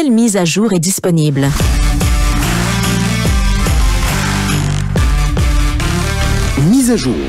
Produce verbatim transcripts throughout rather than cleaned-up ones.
Quelle mise à jour est disponible? mise à jour.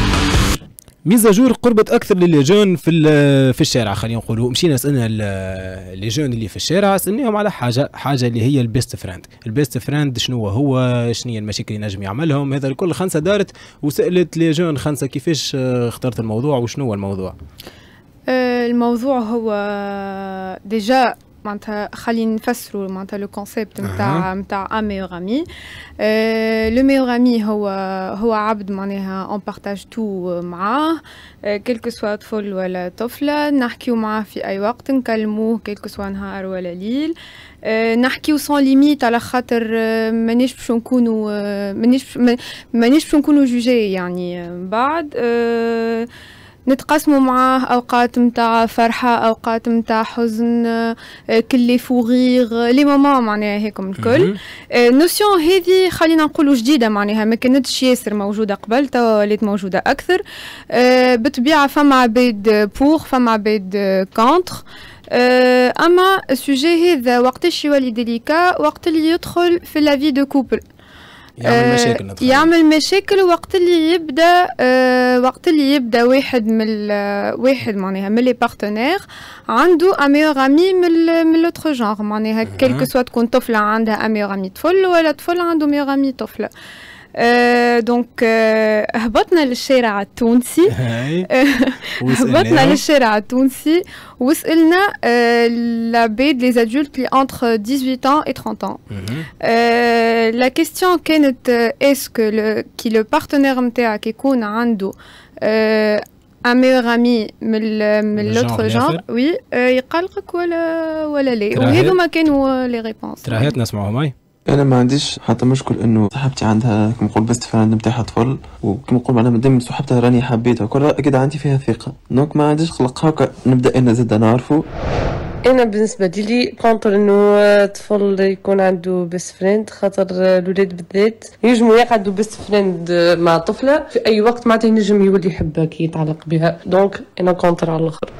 ميزا جور قربت اكثر للي جون في في الشارع. خلينا نقولوا مشينا سالنا لي جون اللي في الشارع، سالناهم على حاجه حاجه اللي هي البيست فريند. البيست فريند شنو هو، شنو هي المشاكل اللي نجم يعملهم، هذا الكل. خنسه دارت وسالت لي جون خنسه كيفاش اخترت الموضوع وشنو هو الموضوع. الموضوع هو ديجا معناتها خلينا نفسروا معناتها لو كونسيبت نتاع نتاع ان ميور امي. لو ميور امي هو هو عبد معناها اون بارتاج تو معاه، كلكو سوا طفل ولا طفله، نحكيو معاه في اي وقت، نكلموه كلكو سوا نهار ولا ليل، نحكيو سون ليميت على خاطر مانيش باش نكونوا مانيش مانيش باش نكونوا جوجي يعني. بعد نتقاسموا معاه اوقات متاع فرحه، اوقات متاع حزن، كل فوغيغ لي مومون معناها هيكم الكل. نوسيون هذه خلينا نقولوا جديده معناها ما كانتش ياسر موجوده قبل، توا ولات موجوده اكثر. بالطبيعه فما عباد بور فما عباد كونتر. اما السوجي هذا وقتاش يولي ديليكا، وقت اللي يدخل في لا في دو كوبل، يعمل مشاكل ندخل. يعمل مشاكل وقت اللي يبدا أه وقت اللي يبدا واحد من واحد معناها من لي بارتنير عنده ان ميور امي من من لوتر جونغ معناها كيلكو سوا تكون طفله عندها ان ميور امي طفل ولا طفل عنده ميور امي طفله. أه دونك أه هبطنا للشارع التونسي هبطنا للشارع التونسي وسألنا أه العباد لي زادولت لي انتر ثمانية عشر ans et trente ans. أه لا كيستيون كانت اسكو كي لو بارتنير نتاعك يكون عنده أه ان ميور امي من من لوتر جونغ وي يقلقك ولا ولا لا، وهذوما كانوا لي ريبونس. ترى هات نسمعوا معي. انا ما عنديش حتى مشكل انه صاحبتي عندها كما نقول بيست فريند نتاعها طفل، وكما نقول معناها مادام صاحبتها راني حبيتها كل اكيد عندي فيها ثقه، دونك ما عنديش خلق هكا نبدا انا زاد نعرفه. انا بالنسبه لي كونتر انه طفل يكون عنده بيست فريند، خاطر الولاد بالذات ينجموا يقعدوا بيست فريند مع طفله في اي وقت معناتها ينجم يولي يحبها كي يتعلق بها، دونك انا كونتر على الاخر.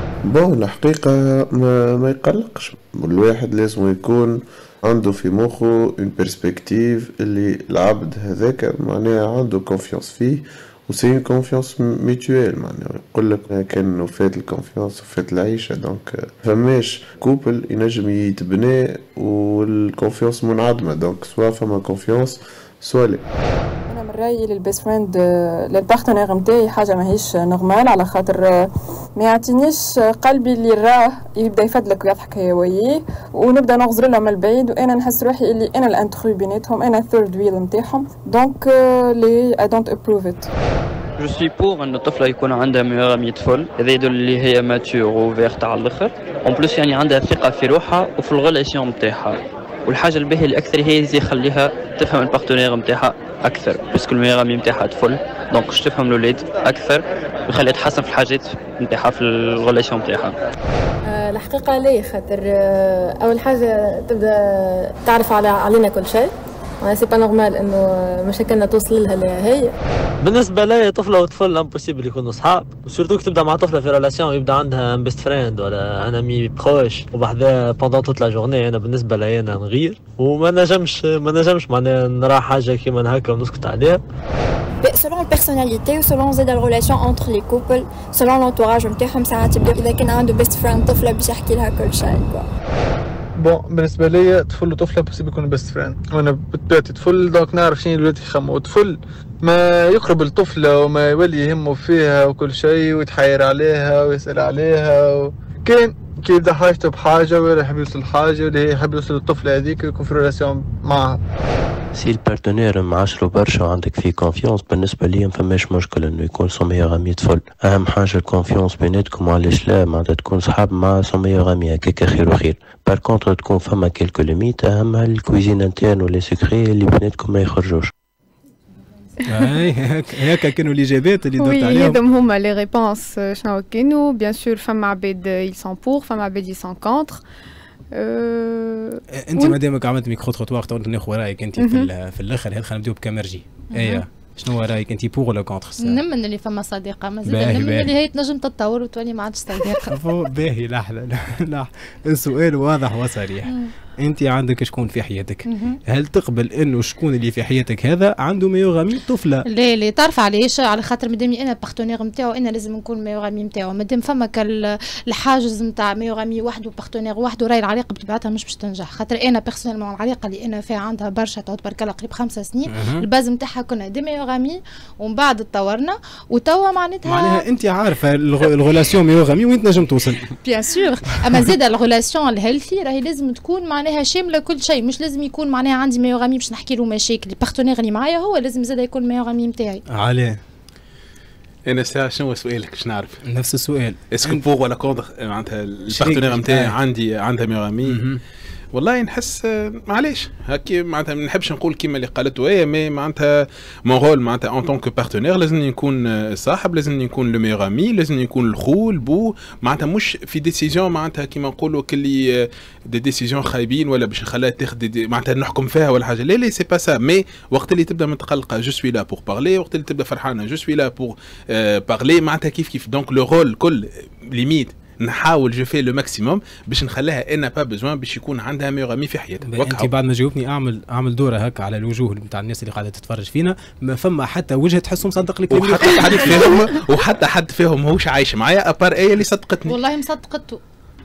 بون الحقيقه ما, ما يقلقش، الواحد لازم يكون عنده في مخه اون بيرسبكتيف اللي العبد هذاك معناها عنده كونفيونس فيه، وسي اون كونفيونس ميتويل معناها يقول لك كان وفات الكونفيونس وفات العيشه، دونك فماش كوبل ينجم يتبنى والكونفيونس منعدمه، دونك سوا فما كونفيونس سوا لا. انا من رايي للبيست فريند للبارتنير نتاعي حاجه ماهيش نورمال، على خاطر ما يعطينيش قلبي اللي راه يبدا يفدلك ويضحك هي وياه ونبدا نغزر لهم من البعيد، وانا نحس روحي اللي انا الانترو بيناتهم، انا الثيرد ويل نتاعهم، دونك لي اي دونت ابروف ات. جو سوي بور ان الطفله يكون عندها ميور امي طفل، هذا يدل اللي هي ماتور وفيرت على الاخر، اون بلوس يعني عندها ثقه في روحها وفي الغولاسيون نتاعها. والحاجه الباهيه الاكثر هي اللي يخليها تفهم البارتنير نتاعها اكثر، باسكو الميور امي نتاعها طفل، دونك باش تفهم الاولاد اكثر ويخليها تحسن في الحاجات نتاعها في الغولاسيون نتاعها. أه الحقيقه ليه، خاطر أه اول حاجه تبدا تعرف على علينا كل شيء، سي با نورمال انه مشاكلنا توصل لها اللي هي. بالنسبه لي طفله وطفل امبوسيبل يكونوا صحاب، وسورتو تبدا مع طفله في ريلاسيون يبدا عندها ان بيست فريند ولا ان امي بروش وبعدها بوندون توت لا جورني، انا بالنسبه لي انا نغير وما نجمش ما نجمش معناها نرى حاجه كيما هكا ونسكت عليها. selon la personnalité ou selon زاد الريلاسيون entre les couples selon l'entourage نتاعهم، ساعات يبدا اذا كان عنده بيست فريند طفله باش يحكي لها كل شيء. بون بالنسبه لي طفل وطفله بوسيبل يكونوا بيست فريند، وانا بطبيعتي طفل دونك نعرف شنو الولاد يخموا، طفل ما يقرب الطفله وما يولي يهمه فيها وكل شيء ويتحاير عليها ويسال عليها و... كان كي يبدا حاجته بحاجه ولا يحب يوصل لحاجه ولا يحب يوصل للطفله هذيك يكون في ريلاسيون معها. سي البارتنير معاشرو برشا وعندك فيه كونفيونس، بالنسبه لي ما فماش مشكل انه يكون سون ميور امي طفل، اهم حاجه الكونفيونس بيناتكم، علاش لا معناتها تكون صحاب مع سون ميور امي هكاك خير وخير. بار كونتر تكون فما كيلكو ليميت، اهمها الكويزين انترن ولي سكري اللي بيناتكم ما يخرجوش. اي هكا كانوا الاجابات اللي درت عليهم. وي هذم هما لي ريبونس شنو كانوا. بيان سور فما عباد يل سون بور، فما عباد يل سون كونتر. أه انت مادامك عملت ميكرو تروتوار تو ناخذ رايك انت في في الاخر. هذا خلينا نبداو بكامرجي. ايوه شنو رايك انت بور ولا كونتر سا؟ نمن اللي فما صديقه مازال نمن اللي هي تنجم تتطور وتولي ما عادش صديقه. باهي لحظه لحظه السؤال واضح وصريح. انت عندك شكون في حياتك؟ هل تقبل انه شكون اللي في حياتك هذا عنده ميور امي طفله؟ لا لا تعرف علاش؟ على خاطر مادامي انا بارتنير نتاعو انا لازم نكون ميور امي نتاعو، مادام فما الحاجز نتاع ميور امي وحده وبارتنير وحده راهي العلاقه بطبيعتها مش باش تنجح، خاطر انا بيرسونيلمون العلاقه اللي انا فيها عندها برشا تو تبارك الله قريب خمسة سنين، الباز نتاعها كنا دي ميور امي ومن بعد تطورنا وتوا معناتها معناها انت عارفه الغولاسيون ميور امي وين تنجم توصل؟ بيان سور، اما زاد الغولاسيون الهيلثي راهي لازم تكون معناها شامله كل شيء، مش لازم يكون معناها عندي ميور امي باش نحكي له مشاكل، البارتنير اللي معايا هو لازم زاد يكون ميور امي نتاعي. علاه انا ساعه شنو سؤالك باش نعرف؟ نفس السؤال. اسكو بوغ ولا كونتر معناتها البارتنير نتاعي عندي عندها ميور امي؟ والله نحس معليش هكي معناتها ما نحبش نقول كيما اللي قالته هي، مي معناتها مون رول معناتها اون طونك بارتنير لازمني نكون صاحب، لازمني نكون لو ميور امي، لازمني نكون الخو البو، معناتها مش في ديسيزيون معناتها كيما نقولوا كلي دي ديسيزيون خايبين ولا باش نخليها تاخذ معناتها نحكم فيها ولا حاجه، لا لا سي با سا، مي وقت اللي تبدا متقلقه جو سوي لا بور بارلي، وقت اللي تبدا فرحانه جو سوي لا بور بارلي، معناتها كيف كيف دونك لو رول كل ليميت نحاول جو في لو ماكسيموم باش نخليها انا با بزوان باش يكون عندها ميور امي في حياتها. انت بعد ما جاوبني اعمل اعمل دوره هكا على الوجوه نتاع الناس اللي قاعده تتفرج فينا، ما فما حتى وجه تحسه مصدق لك وحتى حد فيهم وحتى حد فيهم هوش عايش معايا ابار ايه اللي صدقتني والله مصدقته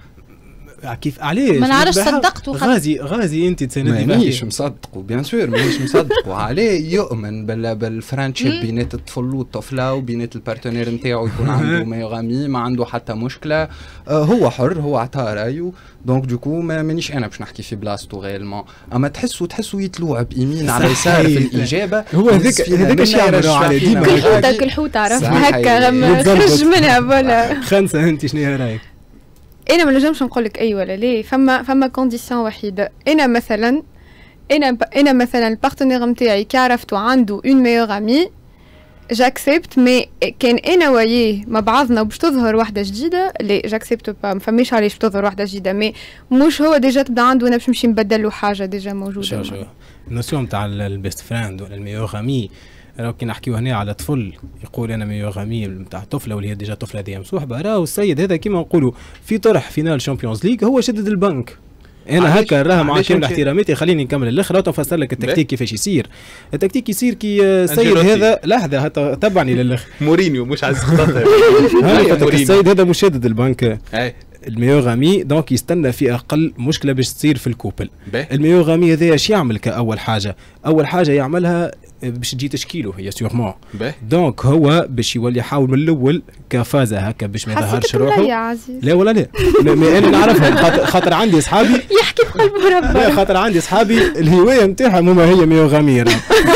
كيف علاش ما نعرفش صدقته غازي غازي انت تساندي مانيش مصدقه بيان سور مانيش مصدقه عليه يؤمن بال بالفرنشيب بينات الطفل والطفله وبينات البارتنير نتاعو يكون عنده ميور امي ما عنده حتى مشكله، آه هو حر هو عطاه رايه دونك دوكو ما مانيش انا باش نحكي في بلاصتو غيرمون، اما تحسوا تحسوا يتلوع بيمين على يسار في الاجابه هو هذاك هذاك الشيء يعملوا عليه ديما الحوت الحوت عرفنا هكا خرج منها ولا خمسه. انت شنو رايك؟ انا ما نجمش نقول لك اي ولا ليه، فما فما كونديسيون وحيده. انا مثلا انا انا مثلا البارتنير نتاعي كي عرفتو عنده اون ميور امي جاكسبت، مي كان انا وياه مع بعضنا باش تظهر واحده جديده لي جاكسبت با، ما فماش علاش تظهر واحده جديده، مي مش هو ديجا تبدا عنده انا باش نمشي نبدل له حاجه ديجا موجوده. شو شو النوسيون تاع البيست فريند ولا الميور امي، راهو كي نحكيو هنا على طفل يقول انا ميور امي نتاع طفله واللي هي ديجا طفله هذه مصوحبه، راهو السيد هذا كيما نقولوا في طرح فينال شامبيونز ليغ هو شدد البنك. انا هكا راها مع كامل احتراماتي خليني نكمل الاخر نفسر لك التكتيك كيفاش يصير. التكتيك يصير كي السيد هذا لحظه تبعني للاخر مورينيو مش عايز تخطر السيد هذا مش شادد البنك الميور امي، دونك يستنى في اقل مشكله باش تصير في الكوبل. الميور امي هذا اش يعمل كاول حاجه؟ اول حاجه يعملها باش تجي تشكيله هي سيغمون، دونك هو باش يولي يحاول من الاول كفازه هكا باش ما يظهرش روحه. يا عزيز لا ولا لا ما انا نعرفهم خاطر, خاطر عندي اصحابي يحكي بقلبه ربنا، خاطر عندي اصحابي الهوايه نتاعهم هما هي ميوغامي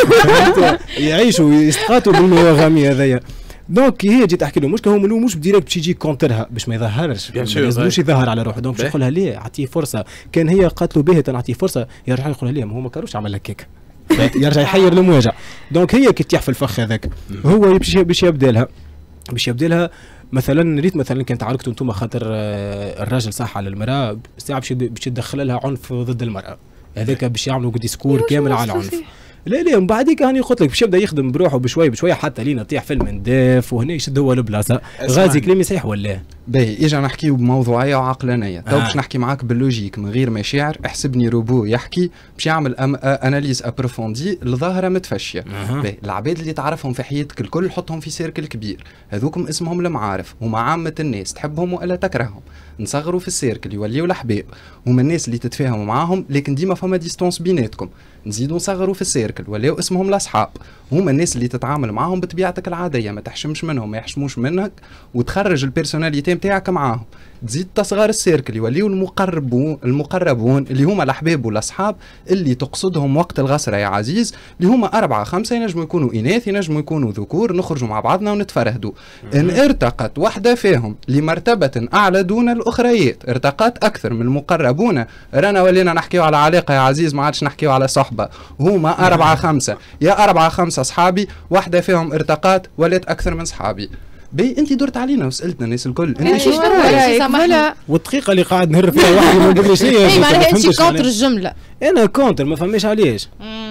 يعيشوا يستقاتوا بالميوغامي هذايا. دونك هي جيت تحكي له مشكله هو منو مش بديريكت باش يجي كونترها باش ما يظهرش، ما لازموش يظهر على روحه، دونك باش يقول لها ليه اعطيه فرصه، كان هي قالت له باهي نعطيه فرصه يرجع يقول لها ليه ما هو ما كانوش عمل هكاك يرجع يحير المواجع. دونك هي كي تطيح في الفخ هذاك هو باش يبدا لها باش يبدا لها مثلا ريت مثلا كانت عاركتوا انتم خاطر الراجل صح على المراه ساعه باش تدخل لها عنف ضد المراه، هذاك باش يعملوا ديسكور كامل على العنف. لا لا من بعديك هاني قلت لك باش يبدا يخدم بروحه بشوي بشوي حتى لينا طيح في المنداف وهنا يشد هو البلاصه. غازي كلامي صحيح ولا؟ باهي اجا نحكيو بموضوعيه وعقلانيه، تو باش نحكي معاك باللوجيك من غير مشاعر، احسبني روبو يحكي باش يعمل أم اناليز ابروفوندي لظاهره متفشيه. باهي العباد اللي تعرفهم في حياتك الكل حطهم في سيركل كبير، هذوكم اسمهم المعارف، هما عامه الناس تحبهم والا تكرههم، نصغروا في السيركل يوليو الاحباب، هما الناس اللي تتفاهموا معاهم لكن ديما فما ديستونس بيناتكم، نزيدوا نصغروا في السيركل ولاو اسمهم الاصحاب، هما الناس اللي تتعامل معاهم بطبيعتك العاديه، ما تحشمش منهم ما يحشموش منك وتخرج البيرسوناليتي نتاعك معاهم، تزيد تصغر السيركل يوليو المقربون المقربون اللي هما الاحباب والاصحاب اللي تقصدهم وقت الغسره يا عزيز، اللي هما اربعه خمسه ينجموا يكونوا اناث ينجموا يكونوا ذكور، نخرجوا مع بعضنا ونتفرهدوا. ان ارتقت واحده فيهم لمرتبه اعلى دون الاخريات، ارتقت اكثر من المقربون، رانا ولينا نحكيو على علاقه يا عزيز ما عادش نحكيو على صحبه، هما اربعه خمسه يا اربعه خمسه اصحابي، واحده فيهم ارتقت ولات اكثر من صحابي. بي انت درت علينا وسالتنا الناس الكل انت شو رايك؟ والدقيقه اللي قاعد نهر فيها واحد ما ندري شنو هي. اي معناها انت كونتر الجمله. انا كونتر ما فهميش علاش.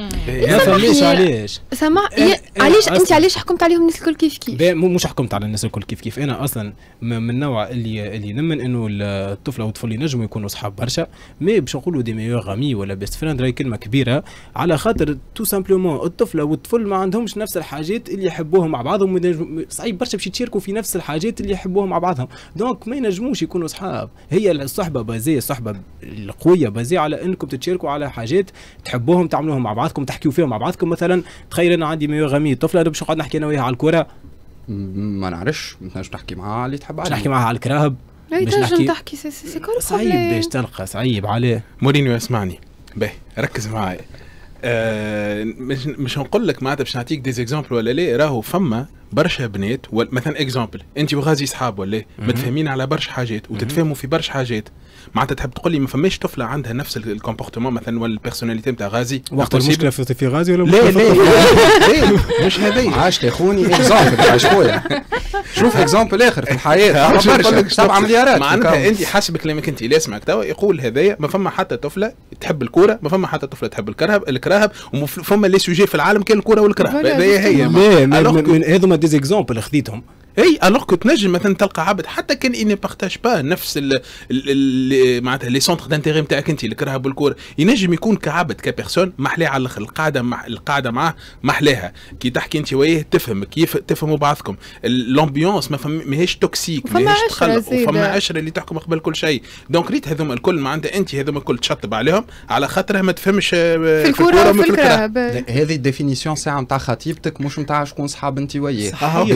ما فهمنيش علاش سامع علاش انت علاش حكمت عليهم الناس الكل كيف كيف؟ مش حكمت على الناس الكل كيف كيف، انا اصلا من النوع اللي اللي نمن انه الطفله والطفل ينجموا يكونوا اصحاب برشا، مي باش نقولوا دي ميور غامي ولا بيست فريند راهي كلمه كبيره، على خاطر تو سامبلومون الطفله والطفل ما عندهمش نفس الحاجات اللي يحبوهم مع بعضهم، صعيب برشا باش يتشاركوا في نفس الحاجات اللي يحبوهم مع بعضهم، دونك ما ينجموش يكونوا اصحاب. هي الصحبه بازيه، الصحبه القويه بازيه على انكم تتشاركوا على حاجات تحبوهم تعملوهم مع بعضكم، تحكيوا فيهم مع بعضكم. مثلا تخيل انا عندي ميور غامي طفله، باش نقعد نحكي انا وياها على الكره؟ ما نعرفش، ما نجمش نحكي معاها على اللي تحب عليه، نحكي معاها على الكراهب، باش نحكي تحكي سي سي كول صعيب باش تلقى، صعيب عليه. مورينيو اسمعني باهي ركز معايا. آه مش مش نقول لك معناتها باش نعطيك دي زيكزامبل ولا لا، راهو فما برشا بنات مثلا اكزامبل انت وغازي صحاب ولا متفاهمين على برشا حاجات وتتفاهموا في برشا حاجات، معناتها تحب تقول لي ما فماش طفله عندها نفس الكومبورتمون مثلا ولا البيرسوناليتي نتاع غازي؟ وقت المشكله في, في غازي ولا لا لا لا مش هذايا عاش يا خوني اكزامبل عاش خويا. شوف اكزامبل اخر في الحياه برشا سبعة مليارات معناتها انت حسب كلامك انت اللي اسمعك توا يقول هذايا ما فما حتى طفله تحب الكوره، ما فما حتى طفله تحب الكرهب الكراهب، وفما لي سوجي في العالم كان الكوره والكراهب. هذايا هي هذوما دي زيكزامبل خذيتهم. اي الوغ كو تنجم مثلا تلقى عبد حتى كان اني بارتاج با نفس معناتها لي سونتر دانتيغي نتاعك انت الكراهب والكوره، ينجم يكون كعبد كبيرسون محلاه على الاخر، القاعده مع القاعده معاه محلاها، كي تحكي انت وياه تفهمك كيف تفهموا بعضكم، الامبيونس ما ماهيش توكسيك، ماهيش تخلق، وفما عشره اللي تحكم قبل كل شيء. دونك ريت هذوما الكل معناتها انت هذوما الكل تشطب عليهم على خاطرها ما تفهمش في الكوره وفي الكراهب. هذه الديفينيسيون ساعه نتاع خطيبتك مش نتاع شكون صحاب انت وياه.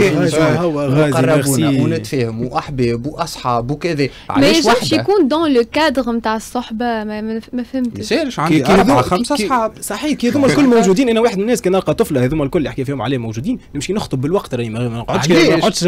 هو قربونا ونتفاهموا واحباب واصحاب وكذا. ما ينجمش يكون دون لو كادر نتاع الصحبه، ما, ما فهمتش. ما عندي اربعه خمسه اصحاب صحيح كي هذوما الكل موجودين. انا واحد من الناس كي نلقى طفله هذوما الكل يحكي فيهم عليه موجودين نمشي نخطب بالوقت، راني ما نقعدش ما نقعدش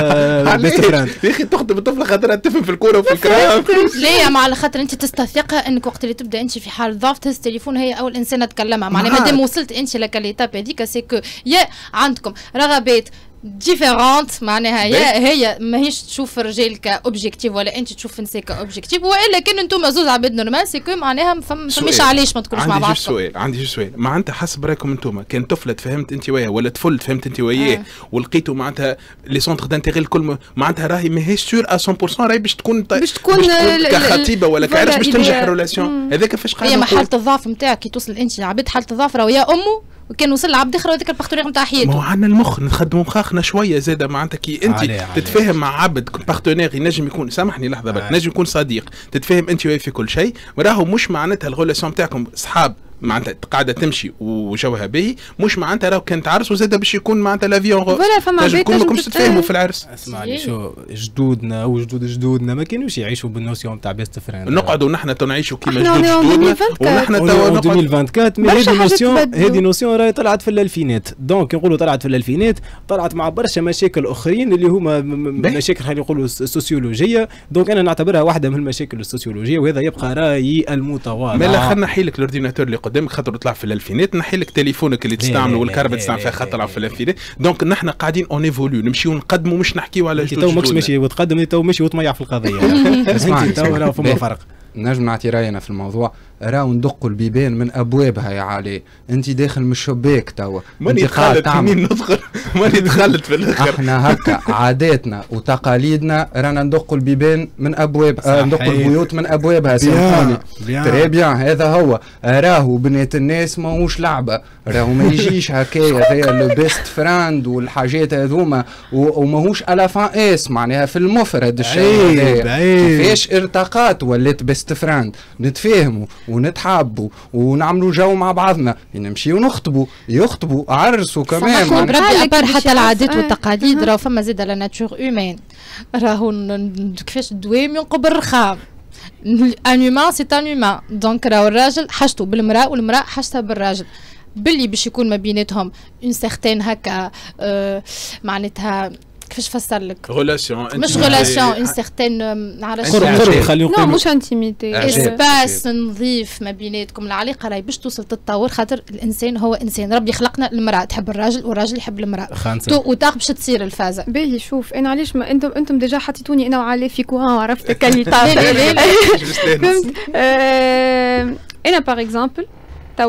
بيست فريند. يا اخي تخطب الطفله خاطرها تفهم في الكوره وفي الكلام. ليه مع خاطر انت تستثقها انك وقت اللي تبدا انت في حال ضعف تهز التليفون هي اول انسانه تكلمها، معناها مادام وصلت انت لك ليتاب هذيك سي كو يا عندكم رغبات ديفيرونت، معناها هي هي ماهيش تشوف الرجال كاوبجيكتيف ولا انت تشوف النساء كاوبجيكتيف، والا كان انتم زوز عباد نورمال سي كو معناها فماش علاش ما تكونوش مع بعض. عندي سؤال عندي جوج سؤال معناتها حسب رايكم انتم، كان طفله تفهمت انت وياه ولا طفل تفهمت انت وياه آه. ولقيتوا معناتها لي سونتر دانتيغي الكل معناتها راهي ماهيش سور مية بالمية راهي باش تكون باش تكون كخطيبه ولا كعرس باش تنجح الريلاسيون هذاك كيفاش قاعد هي حاله الضعف نتاعك كي توصل انت عبد حاله الضعف راهو يا امه وكان وصل لعبد اخر هذاك البارتنير نتاع حياته. ما هو عندنا المخ نخدموا مخاخنا شويه زاده معناتها كي انت تتفاهم مع عبد بارتنير ينجم يكون سامحني لحظه بس ينجم يكون صديق، تتفاهم انت وياه في كل شيء، راهو مش معناتها الغولاسيون نتاعكم اصحاب معناتها قاعده تمشي وجوها باهي، مش معناتها راهو كانت عرس وزاده باش يكون معناتها لافيون فوالا فما عباد كلكم تتفاهموا في العرس. اسمعني شو جدودنا وجدود جدودنا ما كانوش يعيشوا بالنوسيون تاع بيست فريند، نقعدوا نحن نعيشوا كيما جدود جدودنا ونحن توا ألفين وأربعة مي هذه نوسيون هذه نوسيون راهي طلعت في الالفينات، دونك نقولوا طلعت في الالفينات طلعت مع برشا مشاكل اخرين اللي هما مشاكل خلينا نقولوا سوسيولوجيه، دونك انا نعتبرها واحده من المشاكل السوسيولوجيه وهذا يبقى رايي المتواضع. ما خلينا نحي لك الاورديناتور اللي قدامك خاطر طلع في الالفينات، نحي لك تليفونك اللي تستعمله والكهرباء تستعمل فيها خاطر طلع في الالفينات، دونك نحن قاعدين اون ايفوليو نمشيو نقدموا مش نحكيو على جدود. تو ماكش ماشي وتقدم تو ماشي وتميع في القضيه. اسمعني تو فما فرق. نجم نعطي راينا في الموضوع، راهو ندقوا البيبان من ابوابها يا علي، انت داخل من الشباك توا ماني دخلت يمين ندخل ماني دخلت في الاخر. احنا هكا عاداتنا وتقاليدنا رانا ندقوا البيبان من ابواب آه ندقوا البيوت من ابوابها. سامحوني تري بيان هذا هو، راهو بنات الناس ماهوش لعبه، راهو ما يجيش هكايا هي لو بيست فريند والحاجات هذوما وماهوش الافان اس معناها في المفرد الشيء هذا. كيفاش ارتقات ولات بيست فريند، نتفاهموا ونتحابوا ونعملوا جو مع بعضنا، نمشيو نخطبوا يخطبوا عرسوا كمان. بربي ابار حتى العادات والتقاليد راهو فما زاده لا ناتور هيومان، راهو كيفاش الدوام ينقب الرخام. ان هيومان سي ان هيومان، دونك راهو الراجل حاجته بالمراه والمراه حاجتها بالراجل، باللي باش يكون ما بيناتهم اون سيغتين هكا آه معناتها كيفاش نفسر لك غولاسيون مش غولاسيون اون سيغتين نعرفش قرب خلينا نقولوا مش انتيميتي اسباس نظيف ما بيناتكم. العلاقه راهي باش توصل تتطور خاطر الانسان هو انسان، ربي خلقنا المراه تحب الراجل والراجل يحب المراه وتاق باش تصير الفازه. باهي شوف انا علاش ما انتم انتم ديجا حطيتوني انا وعلي في كوان وعرفت كلي طاف. فهمت انا باغ اكزومبل توا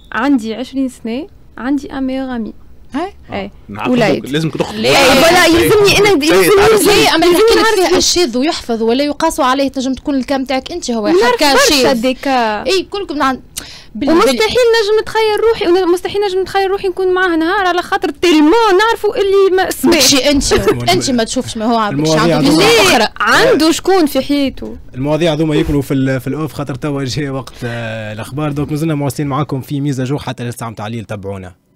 عندي عشرين سنه عندي ان ميور امي. هاي اي ولاد لازم تدخل ولا يلزمني انا يلزمني اما نحكي لك فيها الشاذ ويحفظ ولا يقاس عليه تنجم تكون الكام تاعك انت هو حكا شاذ اي كلكم عن ومستحيل نجم نتخيل روحي ومستحيل نجم نتخيل روحي نكون معاه نهار على خاطر تيلمون نعرفوا اللي ما اسمعش. انت انت ما تشوفش ما هو عنده عنده شكون في حياته. المواضيع هذوما يكونوا في في الاوف خاطر توا جاي وقت الاخبار. دوك مازلنا مواصلين معاكم في ميزه جو حتى للساعه نتاع الليل. تبعونا.